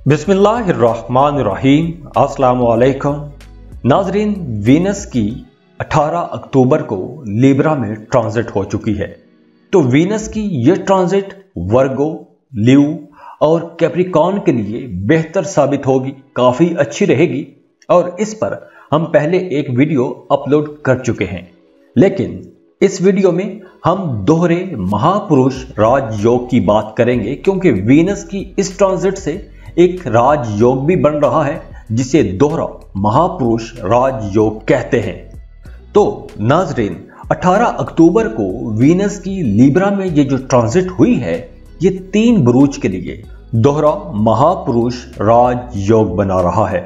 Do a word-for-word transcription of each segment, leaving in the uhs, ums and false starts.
बिस्मिल्लाहिर्रहमानिर्रहीम। अस्सलाम वालेकुम नाजरीन, वीनस की अठारह अक्टूबर को लिब्रा में ट्रांजिट हो चुकी है। तो वीनस की यह ट्रांजिट वर्गो, लियो और कैप्रिकॉर्न के लिए बेहतर साबित होगी, काफी अच्छी रहेगी। और इस पर हम पहले एक वीडियो अपलोड कर चुके हैं, लेकिन इस वीडियो में हम दोहरे महापुरुष राजयोग की बात करेंगे, क्योंकि वीनस की इस ट्रांजिट से एक राजयोग भी बन रहा है जिसे दोहरा महापुरुष राजयोग कहते हैं। तो नाजरीन, अठारह अक्टूबर को वीनस की लिब्रा में ये जो ट्रांजिट हुई है, ये तीन बुरूज के लिए दोहरा महापुरुष राजयोग बना रहा है।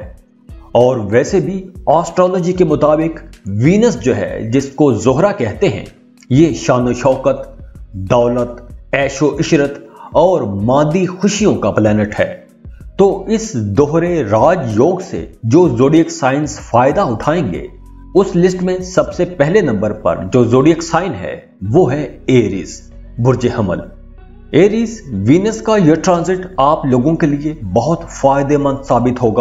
और वैसे भी एस्ट्रोलॉजी के मुताबिक वीनस जो है, जिसको जोहरा कहते हैं, ये शान शौकत, दौलत, ऐशो इशरत और मादी खुशियों का प्लेनेट है। तो इस दोहरे राजयोग से जो ज़ोडिएक साइंस फायदा उठाएंगे, उस लिस्ट में सबसे पहले नंबर पर जो ज़ोडिएक साइन है वो है एरीज, बुर्ज हमल। एरीज वीनस का यह ट्रांजिट आप लोगों के लिए बहुत फायदेमंद साबित होगा,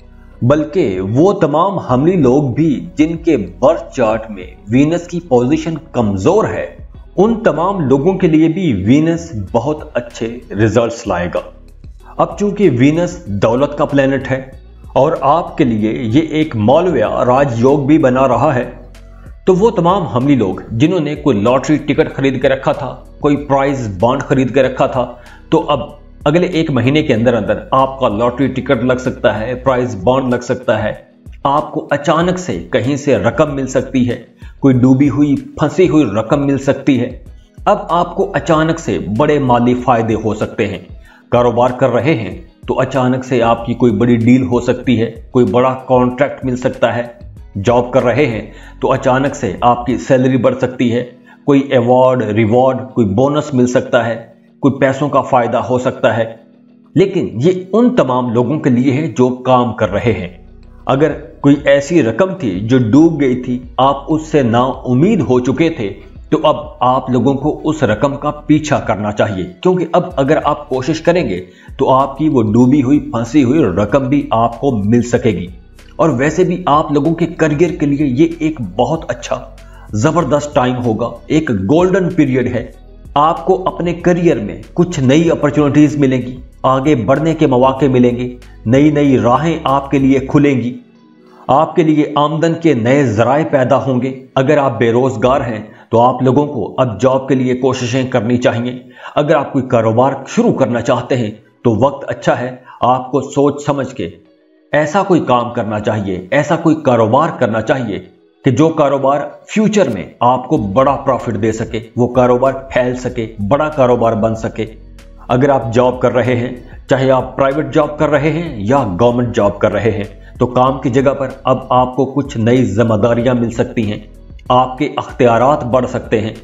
बल्कि वो तमाम हमली लोग भी जिनके बर्थ चार्ट में वीनस की पोजीशन कमजोर है, उन तमाम लोगों के लिए भी वीनस बहुत अच्छे रिजल्ट्स लाएगा। अब चूंकि वीनस दौलत का प्लेनेट है और आपके लिए ये एक मौलविया राजयोग भी बना रहा है, तो वो तमाम हमली लोग जिन्होंने कोई लॉटरी टिकट खरीद के रखा था, कोई प्राइज बॉन्ड खरीद के रखा था, तो अब अगले एक महीने के अंदर अंदर आपका लॉटरी टिकट लग सकता है, प्राइज बॉन्ड लग सकता है। आपको अचानक से कहीं से रकम मिल सकती है, कोई डूबी हुई फंसी हुई रकम मिल सकती है। अब आपको अचानक से बड़े माली फायदे हो सकते हैं। कारोबार कर रहे हैं तो अचानक से आपकी कोई बड़ी डील हो सकती है, कोई बड़ा कॉन्ट्रैक्ट मिल सकता है। जॉब कर रहे हैं तो अचानक से आपकी सैलरी बढ़ सकती है, कोई अवार्ड, रिवॉर्ड, कोई बोनस मिल सकता है, कोई पैसों का फायदा हो सकता है। लेकिन ये उन तमाम लोगों के लिए है जो काम कर रहे हैं। अगर कोई ऐसी रकम थी जो डूब गई थी, आप उससे ना उम्मीद हो चुके थे, तो अब आप लोगों को उस रकम का पीछा करना चाहिए, क्योंकि अब अगर आप कोशिश करेंगे तो आपकी वो डूबी हुई फंसी हुई रकम भी आपको मिल सकेगी। और वैसे भी आप लोगों के करियर के लिए ये एक बहुत अच्छा जबरदस्त टाइम होगा, एक गोल्डन पीरियड है। आपको अपने करियर में कुछ नई अपॉर्चुनिटीज मिलेंगी, आगे बढ़ने के मौके मिलेंगे, नई नई राहें आपके लिए खुलेंगी, आपके लिए आमदन के नए जराए पैदा होंगे। अगर आप बेरोजगार हैं तो आप लोगों को अब जॉब के लिए कोशिशें करनी चाहिए। अगर आप कोई कारोबार शुरू करना चाहते हैं तो वक्त अच्छा है, आपको सोच समझ के ऐसा कोई काम करना चाहिए, ऐसा कोई कारोबार करना चाहिए कि जो कारोबार फ्यूचर में आपको बड़ा प्रॉफिट दे सके, वो कारोबार फैल सके, बड़ा कारोबार बन सके। अगर आप जॉब कर रहे हैं, चाहे आप प्राइवेट जॉब कर रहे हैं या गवर्नमेंट जॉब कर रहे हैं, तो काम की जगह पर अब आपको कुछ नई जिम्मेदारियां मिल सकती हैं, आपके अख्तियारात बढ़ सकते हैं।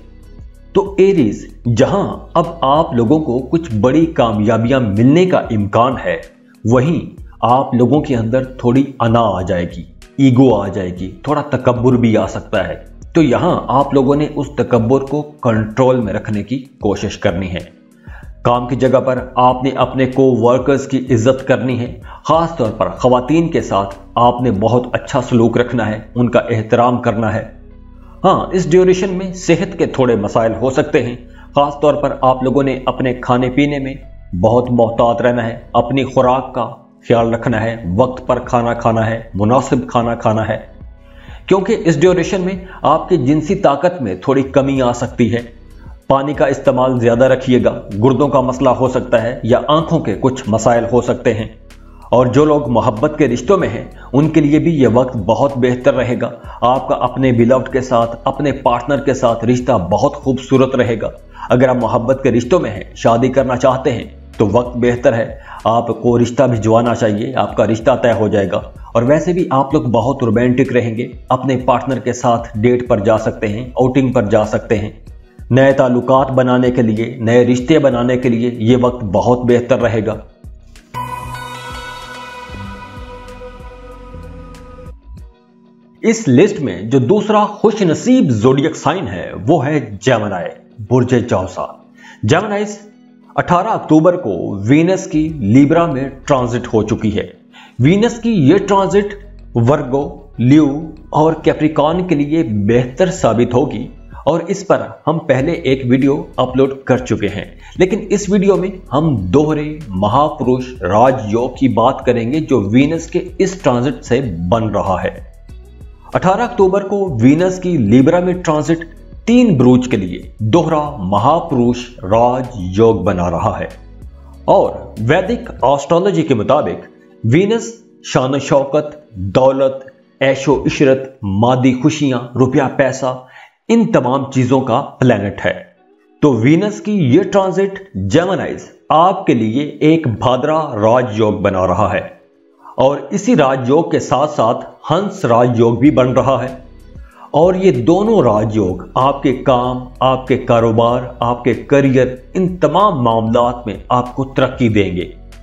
तो एरीज, जहां अब आप लोगों को कुछ बड़ी कामयाबियां मिलने का इम्कान है, वहीं आप लोगों के अंदर थोड़ी अना आ जाएगी, ईगो आ जाएगी, थोड़ा तकब्बुर भी आ सकता है। तो यहां आप लोगों ने उस तकब्बुर को कंट्रोल में रखने की कोशिश करनी है। काम की जगह पर आपने अपने को वर्कर्स की इज्जत करनी है, खास तौर पर खवातीन के साथ आपने बहुत अच्छा सलूक रखना है, उनका एहतराम करना है। हाँ, इस ड्यूरेशन में सेहत के थोड़े मसाइल हो सकते हैं। खास तौर पर आप लोगों ने अपने खाने पीने में बहुत मोहतात रहना है, अपनी खुराक का ख्याल रखना है, वक्त पर खाना खाना है, मुनासिब खाना खाना है, क्योंकि इस ड्यूरेशन में आपकी जिनसी ताकत में थोड़ी कमी आ सकती है। पानी का इस्तेमाल ज्यादा रखिएगा, गुर्दों का मसला हो सकता है या आंखों के कुछ मसाइल हो सकते हैं। और जो लोग मोहब्बत के रिश्तों में हैं, उनके लिए भी यह वक्त बहुत बेहतर रहेगा। आपका अपने बिलव्ड के साथ, अपने पार्टनर के साथ रिश्ता बहुत खूबसूरत रहेगा। अगर आप मोहब्बत के रिश्तों में हैं, शादी करना चाहते हैं, तो वक्त बेहतर है, आपको रिश्ता भिजवाना चाहिए, आपका रिश्ता तय हो जाएगा। और वैसे भी आप लोग बहुत रोमांटिक रहेंगे, अपने पार्टनर के साथ डेट पर जा सकते हैं, आउटिंग पर जा सकते हैं। नए ताल्लुकात बनाने के लिए, नए रिश्ते बनाने के लिए ये वक्त बहुत बेहतर रहेगा। इस लिस्ट में जो दूसरा खुश नसीब ज़ोडिएक साइन है वो है जेमिनी, बुर्ज जौसा। जेमिनीज अठारह अक्टूबर को वीनस की लिब्रा में ट्रांजिट हो चुकी है। वीनस की यह ट्रांजिट वर्गो, ल्यू और कैप्रिकॉर्न के लिए बेहतर साबित होगी और इस पर हम पहले एक वीडियो अपलोड कर चुके हैं, लेकिन इस वीडियो में हम दोहरे महापुरुष राजयोग की बात करेंगे जो वीनस के इस ट्रांजिट से बन रहा है। अठारह अक्टूबर को वीनस की लिब्रा में ट्रांजिट तीन ब्रूज के लिए दोहरा महापुरुष राजयोग बना रहा है और वैदिक एस्ट्रोलॉजी के मुताबिक वीनस शान शौकत, दौलत, ऐशो इशरत, मादी खुशियां, रुपया पैसा, इन तमाम चीजों का प्लेनेट है। तो वीनस की यह ट्रांजिट जेमिनाइज आपके लिए एक भाद्रा राजयोग बना रहा है और इसी राजयोग के साथ साथ हंस राजयोग भी बन रहा है और ये दोनों राजयोग आपके काम, आपके कारोबार, आपके करियर, इन तमाम मामलात में आपको तरक्की देंगे।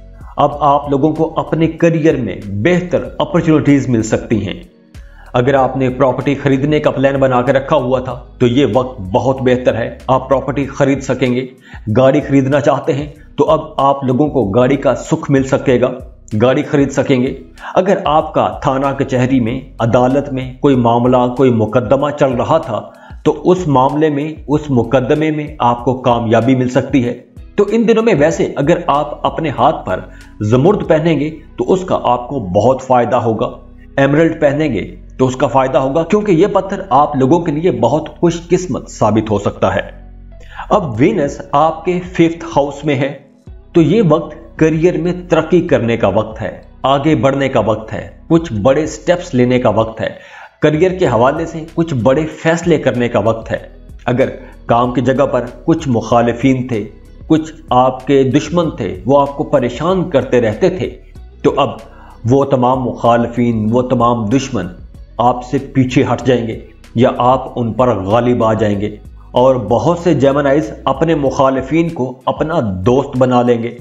अब आप लोगों को अपने करियर में बेहतर अपॉर्चुनिटीज मिल सकती हैं। अगर आपने प्रॉपर्टी खरीदने का प्लान बना के रखा हुआ था तो ये वक्त बहुत बेहतर है, आप प्रॉपर्टी खरीद सकेंगे। गाड़ी खरीदना चाहते हैं तो अब आप लोगों को गाड़ी का सुख मिल सकेगा, गाड़ी खरीद सकेंगे। अगर आपका थाना कचहरी में, अदालत में कोई मामला, कोई मुकदमा चल रहा था तो उस मामले में, उस मुकदमे में आपको कामयाबी मिल सकती है। तो इन दिनों में वैसे अगर आप अपने हाथ पर जमुर्द पहनेंगे तो उसका आपको बहुत फायदा होगा, एमरल्ड पहनेंगे तो उसका फायदा होगा, क्योंकि यह पत्थर आप लोगों के लिए बहुत खुशकिस्मत साबित हो सकता है। अब वीनस आपके फिफ्थ हाउस में है तो यह वक्त करियर में तरक्की करने का वक्त है, आगे बढ़ने का वक्त है, कुछ बड़े स्टेप्स लेने का वक्त है, करियर के हवाले से कुछ बड़े फैसले करने का वक्त है। अगर काम की जगह पर कुछ मुखालिफिन थे, कुछ आपके दुश्मन थे, वो आपको परेशान करते रहते थे, तो अब वो तमाम मुखालिफिन, वो तमाम दुश्मन आपसे पीछे हट जाएंगे या आप उन पर गालिब आ जाएंगे और बहुत से जेमिनाइज अपने मुखालिफिन को अपना दोस्त बना लेंगे।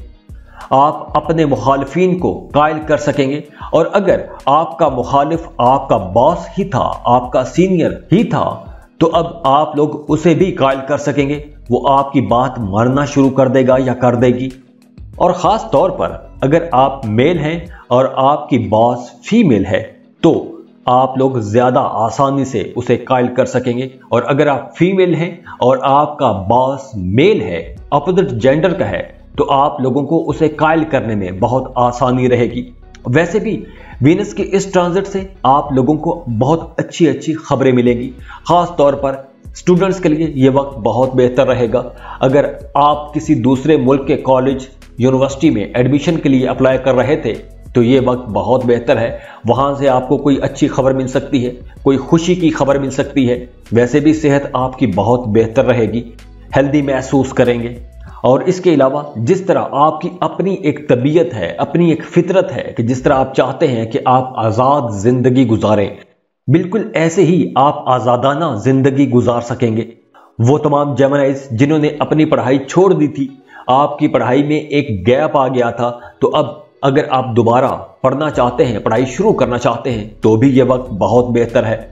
आप अपने मुखालिफिन को कायल कर सकेंगे और अगर आपका मुखालिफ आपका बॉस ही था, आपका सीनियर ही था, तो अब आप लोग उसे भी कायल कर सकेंगे। वो आपकी बात मानना शुरू कर देगा या कर देगी। और ख़ास तौर पर अगर आप मेल हैं और आपकी बॉस फीमेल है तो आप लोग ज़्यादा आसानी से उसे कायल कर सकेंगे। और अगर आप फीमेल हैं और आपका बॉस मेल है, अपोजिट जेंडर का है, तो आप लोगों को उसे कायल करने में बहुत आसानी रहेगी। वैसे भी वीनस के इस ट्रांजिट से आप लोगों को बहुत अच्छी अच्छी खबरें मिलेंगी। खास तौर पर स्टूडेंट्स के लिए यह वक्त बहुत बेहतर रहेगा। अगर आप किसी दूसरे मुल्क के कॉलेज, यूनिवर्सिटी में एडमिशन के लिए अप्लाई कर रहे थे तो ये वक्त बहुत बेहतर है, वहां से आपको कोई अच्छी खबर मिल सकती है, कोई खुशी की खबर मिल सकती है। वैसे भी सेहत आपकी बहुत बेहतर रहेगी, हेल्दी महसूस करेंगे। और इसके अलावा जिस तरह आपकी अपनी एक तबीयत है, अपनी एक फितरत है कि जिस तरह आप चाहते हैं कि आप आज़ाद जिंदगी गुजारें, बिल्कुल ऐसे ही आप आज़ादाना जिंदगी गुजार सकेंगे। वो तमाम जेमिनाइज जिन्होंने अपनी पढ़ाई छोड़ दी थी, आपकी पढ़ाई में एक गैप आ गया था, तो अब अगर आप दोबारा पढ़ना चाहते हैं, पढ़ाई शुरू करना चाहते हैं, तो भी यह वक्त बहुत बेहतर है।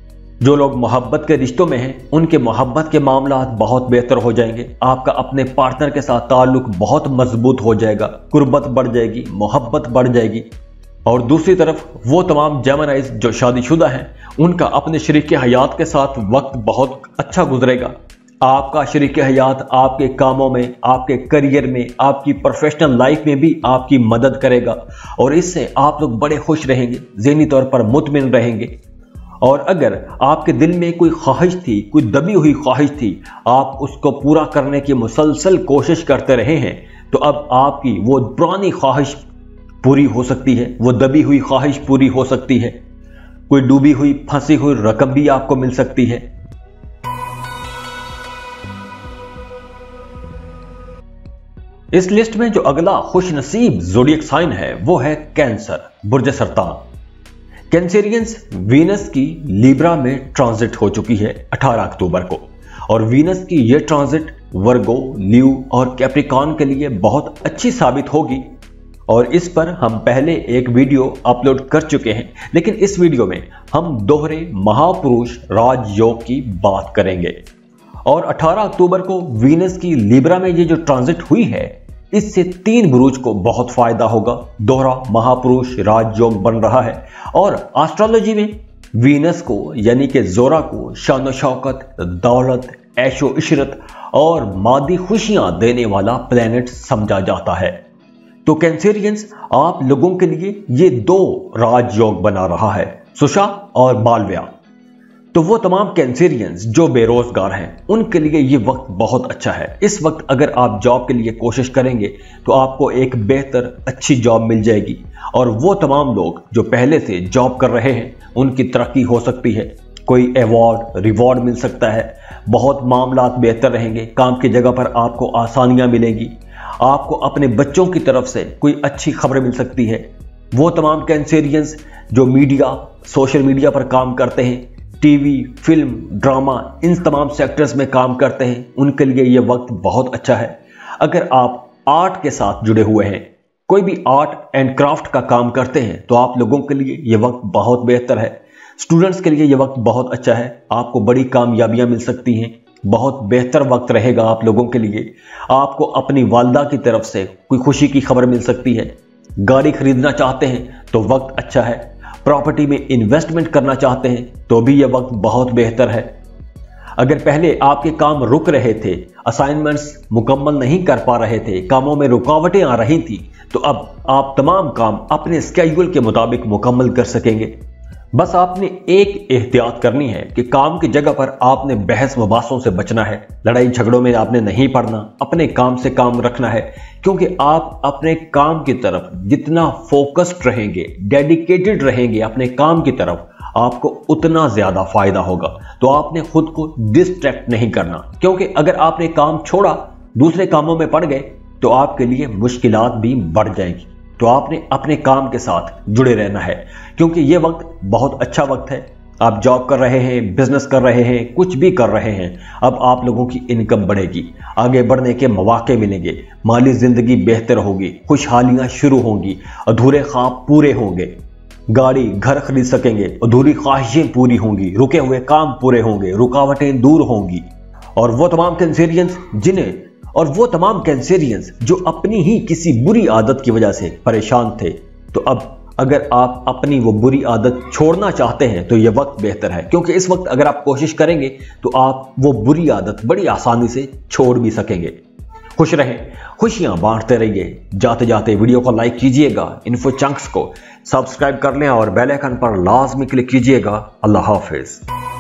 जो लोग मोहब्बत के रिश्तों में हैं उनके मोहब्बत के मामला बहुत बेहतर हो जाएंगे। आपका अपने पार्टनर के साथ ताल्लुक बहुत मजबूत हो जाएगा, कुर्बत बढ़ जाएगी, मोहब्बत बढ़ जाएगी। और दूसरी तरफ वो तमाम जेमिनाइज जो शादीशुदा हैं उनका अपने शरीक हयात के साथ वक्त बहुत अच्छा गुजरेगा। आपका शरीक हयात आपके कामों में, आपके करियर में, आपकी प्रोफेशनल लाइफ में भी आपकी मदद करेगा और इससे आप लोग बड़े खुश रहेंगे, ज़हनी तौर पर मुतमिन रहेंगे। और अगर आपके दिल में कोई ख्वाहिश थी, कोई दबी हुई ख्वाहिश थी, आप उसको पूरा करने की मुसलसल कोशिश करते रहे हैं, तो अब आपकी वो पुरानी ख्वाहिश पूरी हो सकती है, वो दबी हुई ख्वाहिश पूरी हो सकती है। कोई डूबी हुई, फंसी हुई रकम भी आपको मिल सकती है। इस लिस्ट में जो अगला खुश नसीब ज़ोडिएक साइन है वो है कैंसर, बुर्ज सरतान। कैंसेरियंस वीनस की लिब्रा में ट्रांजिट हो चुकी है अठारह अक्टूबर को और वीनस की यह ट्रांजिट वर्गो, ल्यू और कैप्रिकॉर्न के लिए बहुत अच्छी साबित होगी और इस पर हम पहले एक वीडियो अपलोड कर चुके हैं, लेकिन इस वीडियो में हम दोहरे महापुरुष राजयोग की बात करेंगे। और अठारह अक्टूबर को वीनस की लिब्रा में ये जो ट्रांजिट हुई है, इससे तीन बुरुज को बहुत फायदा होगा। दोहरा महापुरुष राजयोग बन रहा है और एस्ट्रोलॉजी में वीनस को यानी कि जोरा को शान शौकत, दौलत, ऐशो इशरत और मादी खुशियां देने वाला प्लेनेट समझा जाता है। तो कैंसेरियंस, आप लोगों के लिए ये दो राजयोग बना रहा है, सुषा और मालव्या। तो वो तमाम कैंसेरियंस जो बेरोजगार हैं, उनके लिए ये वक्त बहुत अच्छा है। इस वक्त अगर आप जॉब के लिए कोशिश करेंगे तो आपको एक बेहतर अच्छी जॉब मिल जाएगी और वो तमाम लोग जो पहले से जॉब कर रहे हैं उनकी तरक्की हो सकती है, कोई अवार्ड रिवॉर्ड मिल सकता है, बहुत मामलात बेहतर रहेंगे, काम की जगह पर आपको आसानियां मिलेंगी, आपको अपने बच्चों की तरफ से कोई अच्छी खबर मिल सकती है। वो तमाम कैंसेरियंस जो मीडिया, सोशल मीडिया पर काम करते हैं, टीवी, फिल्म, ड्रामा, इन तमाम सेक्टर्स में काम करते हैं, उनके लिए ये वक्त बहुत अच्छा है। अगर आप आर्ट के साथ जुड़े हुए हैं, कोई भी आर्ट एंड क्राफ्ट का काम करते हैं, तो आप लोगों के लिए ये वक्त बहुत बेहतर है। स्टूडेंट्स के लिए ये वक्त बहुत अच्छा है, आपको बड़ी कामयाबियां मिल सकती हैं, बहुत बेहतर वक्त रहेगा आप लोगों के लिए। आपको अपनी वालदा की तरफ से कोई खुशी की खबर मिल सकती है। गाड़ी खरीदना चाहते हैं तो वक्त अच्छा है। प्रॉपर्टी में इन्वेस्टमेंट करना चाहते हैं तो भी यह वक्त बहुत बेहतर है। अगर पहले आपके काम रुक रहे थे, असाइनमेंट्स मुकम्मल नहीं कर पा रहे थे, कामों में रुकावटें आ रही थी, तो अब आप तमाम काम अपने स्केड्यूल के मुताबिक मुकम्मल कर सकेंगे। बस आपने एक एहतियात करनी है कि काम की जगह पर आपने बहस मुबासों से बचना है, लड़ाई झगड़ों में आपने नहीं पड़ना, अपने काम से काम रखना है, क्योंकि आप अपने काम की तरफ जितना फोकस्ड रहेंगे, डेडिकेटेड रहेंगे अपने काम की तरफ, आपको उतना ज्यादा फायदा होगा। तो आपने खुद को डिस्ट्रैक्ट नहीं करना, क्योंकि अगर आपने काम छोड़ा, दूसरे कामों में पड़ गए, तो आपके लिए मुश्किलात भी बढ़ जाएंगी। तो आपने अपने काम के साथ जुड़े रहना है, क्योंकि यह वक्त बहुत अच्छा वक्त है। आप जॉब कर रहे हैं, बिजनेस कर रहे हैं, कुछ भी कर रहे हैं, अब आप लोगों की इनकम बढ़ेगी, आगे बढ़ने के मौके मिलेंगे, माली जिंदगी बेहतर होगी, खुशहालियां शुरू होंगी, अधूरे ख्वाब पूरे होंगे, गाड़ी घर खरीद सकेंगे, अधूरी ख्वाहिशें पूरी होंगी, रुके हुए काम पूरे होंगे, रुकावटें दूर होंगी। और वो तमाम कैंसेरियंस जिन्हें और वो तमाम कैंसेरियंस जो अपनी ही किसी बुरी आदत की वजह से परेशान थे, तो अब अगर आप अपनी वो बुरी आदत छोड़ना चाहते हैं तो यह वक्त बेहतर है, क्योंकि इस वक्त अगर आप कोशिश करेंगे तो आप वो बुरी आदत बड़ी आसानी से छोड़ भी सकेंगे। खुश रहें, खुशियां बांटते रहिए। जाते जाते वीडियो को लाइक कीजिएगा, इन्फो चंक्स को सब्सक्राइब कर लें और बेल आइकन पर लाजमी क्लिक कीजिएगा। अल्लाह हाफिज।